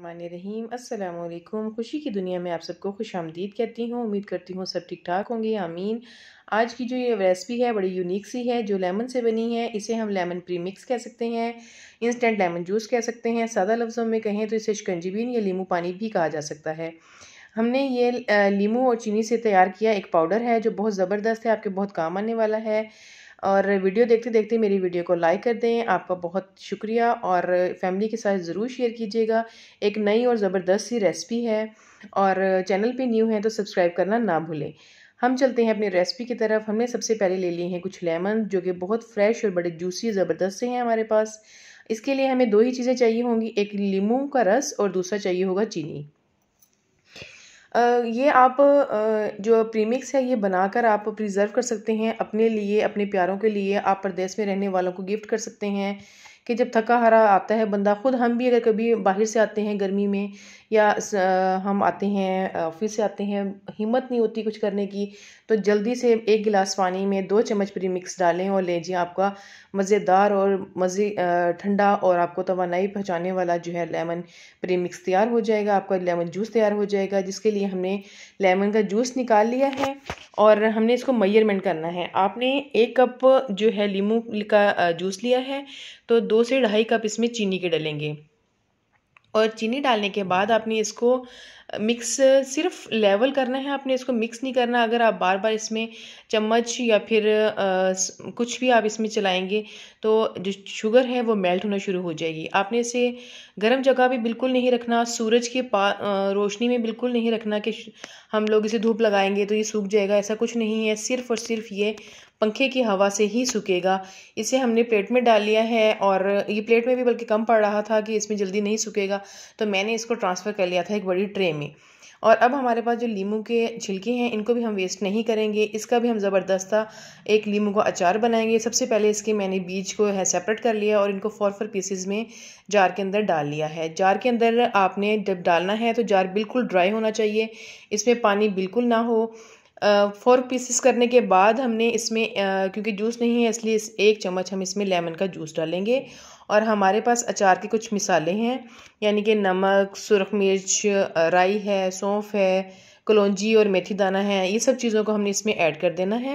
रहीम अस्सलाम वालेकुम। खुशी की दुनिया में आप सबको खुशामदीद कहती हूँ। उम्मीद करती हूँ सब ठीक ठाक होंगे, आमीन। आज की जो ये रेसिपी है बड़ी यूनिक सी है, जो लेमन से बनी है। इसे हम लेमन प्रीमिक्स कह सकते हैं, इंस्टेंट लेमन जूस कह सकते हैं। सादा लफ्ज़ों में कहें तो इसे शिकंजीबीन या लीमू पानी भी कहा जा सकता है। हमने ये लीमू और चीनी से तैयार किया एक पाउडर है जो बहुत ज़बरदस्त है, आपके बहुत काम आने वाला है। और वीडियो देखते देखते मेरी वीडियो को लाइक कर दें, आपका बहुत शुक्रिया। और फैमिली के साथ ज़रूर शेयर कीजिएगा। एक नई और ज़बरदस्त सी रेसिपी है, और चैनल पे न्यू है तो सब्सक्राइब करना ना भूलें। हम चलते हैं अपनी रेसिपी की तरफ। हमने सबसे पहले ले लिए हैं कुछ लेमन, जो कि बहुत फ्रेश और बड़े जूसी ज़बरदस्त से हैं हमारे पास। इसके लिए हमें दो ही चीज़ें चाहिए होंगी, एक लीमू का रस और दूसरा चाहिए होगा चीनी। ये आप जो प्रीमिक्स है ये बनाकर आप प्रिजर्व कर सकते हैं अपने लिए, अपने प्यारों के लिए। आप परदेश में रहने वालों को गिफ्ट कर सकते हैं कि जब थका हारा आता है बंदा, खुद हम भी अगर कभी बाहर से आते हैं गर्मी में, या हम आते हैं ऑफिस से आते हैं, हिम्मत नहीं होती कुछ करने की, तो जल्दी से एक गिलास पानी में 2 चम्मच प्रीमिक्स डालें और लीजिए, आपका मज़ेदार और ठंडा और आपको तवानाई पहुँचाने वाला जो है लेमन प्रीमिक्स तैयार हो जाएगा। आपका लेमन जूस तैयार हो जाएगा, जिसके लिए हमने लेमन का जूस निकाल लिया है और हमने इसको मेजरमेंट करना है। आपने 1 कप जो है लीमू का जूस लिया है, तो 2 से 2.5 कप इसमें चीनी के डलेंगे। और चीनी डालने के बाद आपने इसको मिक्स सिर्फ लेवल करना है, आपने इसको मिक्स नहीं करना। अगर आप बार बार इसमें चम्मच या फिर कुछ भी आप इसमें चलाएंगे तो जो शुगर है वो मेल्ट होना शुरू हो जाएगी। आपने इसे गर्म जगह भी बिल्कुल नहीं रखना, सूरज के रोशनी में बिल्कुल नहीं रखना कि हम लोग इसे धूप लगाएंगे तो ये सूख जाएगा, ऐसा कुछ नहीं है। सिर्फ और सिर्फ ये पंखे की हवा से ही सूखेगा। इसे हमने प्लेट में डाल लिया है, और ये प्लेट में भी बल्कि कम पड़ रहा था कि इसमें जल्दी नहीं सूखेगा, तो मैंने इसको ट्रांसफ़र कर लिया था एक बड़ी ट्रे में। और अब हमारे पास जो लीमू के छिलके हैं इनको भी हम वेस्ट नहीं करेंगे, इसका भी हम ज़बरदस्त एक लीमू का अचार बनाएंगे। सबसे पहले इसके मैंने बीज को है सेपरेट कर लिया और इनको 4 पीसेस में जार के अंदर डाल लिया है। जार के अंदर आपने जब डालना है तो जार बिल्कुल ड्राई होना चाहिए, इसमें पानी बिल्कुल ना हो। 4 पीसेस करने के बाद हमने इसमें क्योंकि जूस नहीं है इसलिए 1 चम्मच हम इसमें लेमन का जूस डालेंगे। और हमारे पास अचार के कुछ मिसाले हैं, यानी कि नमक, सुरख मिर्च, राई है, सौंफ है, कलौंजी और मेथी दाना है। ये सब चीज़ों को हमने इसमें ऐड कर देना है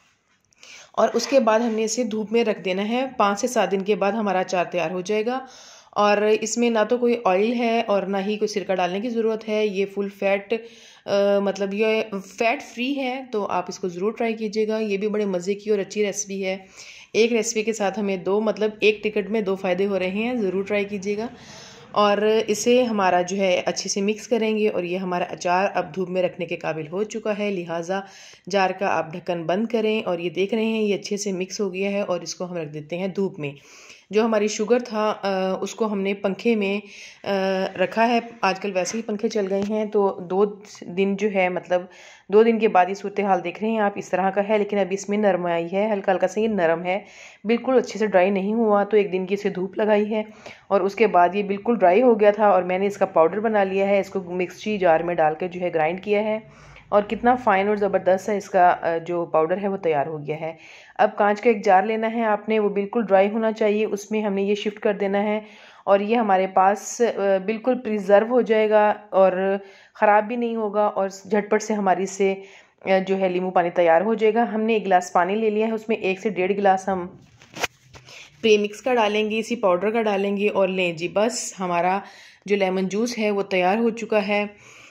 और उसके बाद हमने इसे धूप में रख देना है। 5 से 7 दिन के बाद हमारा अचार तैयार हो जाएगा। और इसमें ना तो कोई ऑयल है और ना ही कोई सिरका डालने की ज़रूरत है। ये फुल फैट मतलब ये फैट फ्री है, तो आप इसको ज़रूर ट्राई कीजिएगा। ये भी बड़े मज़े की और अच्छी रेसिपी है। एक रेसिपी के साथ हमें 2 मतलब 1 टिकट में 2 फ़ायदे हो रहे हैं, ज़रूर ट्राई कीजिएगा। और इसे हमारा जो है अच्छे से मिक्स करेंगे, और ये हमारा अचार अब धूप में रखने के काबिल हो चुका है। लिहाजा जार का आप ढक्कन बंद करें, और ये देख रहे हैं ये अच्छे से मिक्स हो गया है। और इसको हम रख देते हैं धूप में। जो हमारी शुगर था उसको हमने पंखे में रखा है। आजकल वैसे ही पंखे चल गए हैं, तो 2 दिन जो है मतलब 2 दिन के बाद ये सूरत हाल देख रहे हैं आप, इस तरह का है। लेकिन अभी इसमें नरमाई है, हल्का हल्का सा ये नरम है, बिल्कुल अच्छे से ड्राई नहीं हुआ। तो 1 दिन की इसे धूप लगाई है और उसके बाद ये बिल्कुल ड्राई हो गया था, और मैंने इसका पाउडर बना लिया है। इसको मिक्सी जार में डाल कर जो है ग्राइंड किया है, और कितना फ़ाइन और ज़बरदस्त है इसका जो पाउडर है वो तैयार हो गया है। अब कांच का एक जार लेना है आपने, वो बिल्कुल ड्राई होना चाहिए, उसमें हमने ये शिफ्ट कर देना है। और ये हमारे पास बिल्कुल प्रिजर्व हो जाएगा और ख़राब भी नहीं होगा, और झटपट से हमारी से जो है लीमू पानी तैयार हो जाएगा। हमने 1 गिलास पानी ले लिया है, उसमें 1 से 1.5 गिलास हम प्रीमिक्स का डालेंगे, इसी पाउडर का डालेंगे, और लें जी बस हमारा जो लेमन जूस है वो तैयार हो चुका है।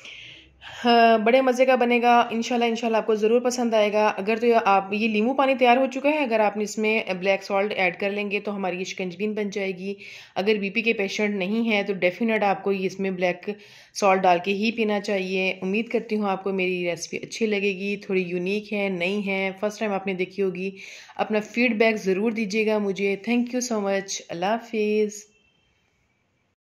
बड़े मज़े का बनेगा इंशाल्लाह आपको ज़रूर पसंद आएगा। अगर तो आप ये लीमू पानी तैयार हो चुका है, अगर आपने इसमें ब्लैक सॉल्ट ऐड कर लेंगे तो हमारी ये शिकंजबीन बन जाएगी। अगर बीपी के पेशेंट नहीं है तो डेफिनेट आपको इसमें ब्लैक सॉल्ट डाल के ही पीना चाहिए। उम्मीद करती हूँ आपको मेरी रेसिपी अच्छी लगेगी, थोड़ी यूनिक है, नई है, फर्स्ट टाइम आपने देखी होगी। अपना फीडबैक ज़रूर दीजिएगा मुझे। Thank you so much. अल्लाह हाफिज़।